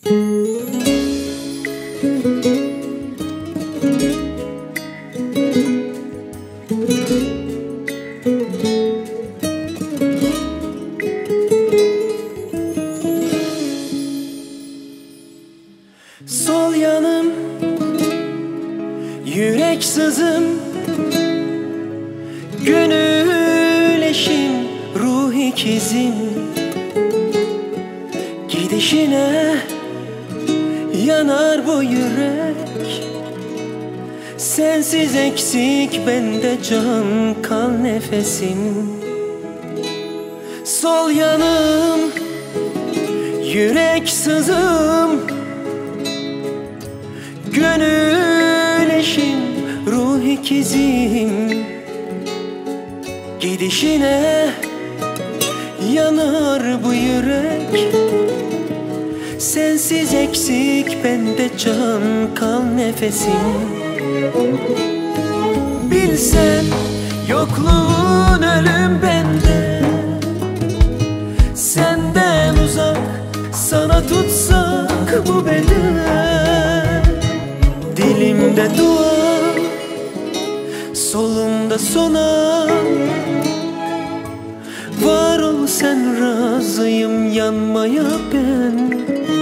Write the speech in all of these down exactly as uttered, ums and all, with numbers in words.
Sol yanım, yürek sızım, gönül eşim, ruh ikizim. Gidişine yanar bu yürek, sensiz eksik bende can kan nefesim. Sol yanım, yürek sızım, gönül eşim, ruh ikizim. Gidişine yanar bu yürek, sensiz eksik bende can kan nefesim. Bilsen yokluğun ölüm bende, senden uzak sana tutsak bu beden. Dilimde dua, solumda sona, var ol sen razıyım yanmaya ben.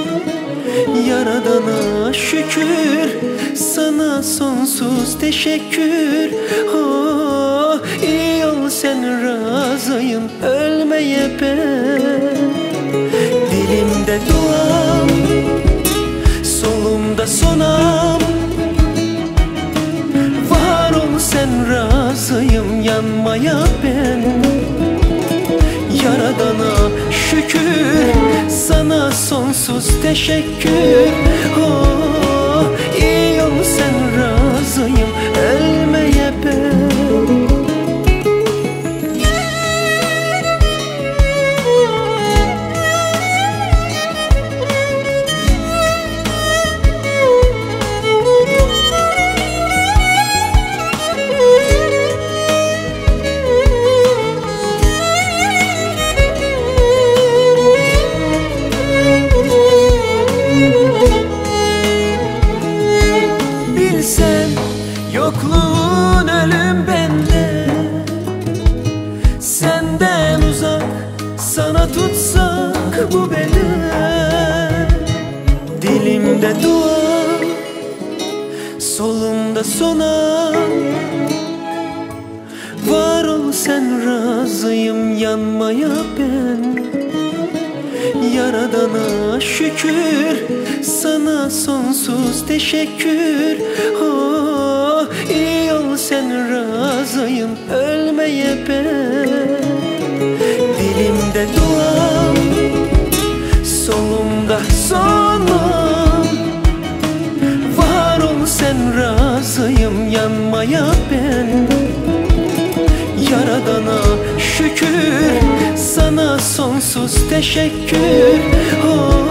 Yaradana şükür, sana sonsuz teşekkür. Oh, iyi ol sen razıyım ölmeye ben. Dilimde duam, solumda sonam, var ol sen razıyım yanmaya ben. Yaradana şükür, sana sonsuz teşekkür. Oh, iyi ol sen razıyım ölmeye ben. Bilsen yokluğun ölüm bende, senden uzak sana tutsak bu beden. Dilimde dua, solumda sona, var ol sen razıyım yanmaya ben. Yaradana şükür, sana sonsuz teşekkür. Oh, iyi ol sen razıyım ölmeye ben. Dilimde duam, solumda sonum, var ol sen razıyım yanmaya ben. Yaradana şükür, sana sonsuz teşekkür. Oh,